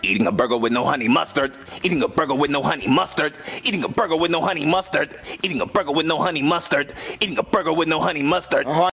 Eating a burger with no honey mustard. Eating a burger with no honey mustard. Eating a burger with no honey mustard. Eating a burger with no honey mustard. Eating a burger with no honey mustard.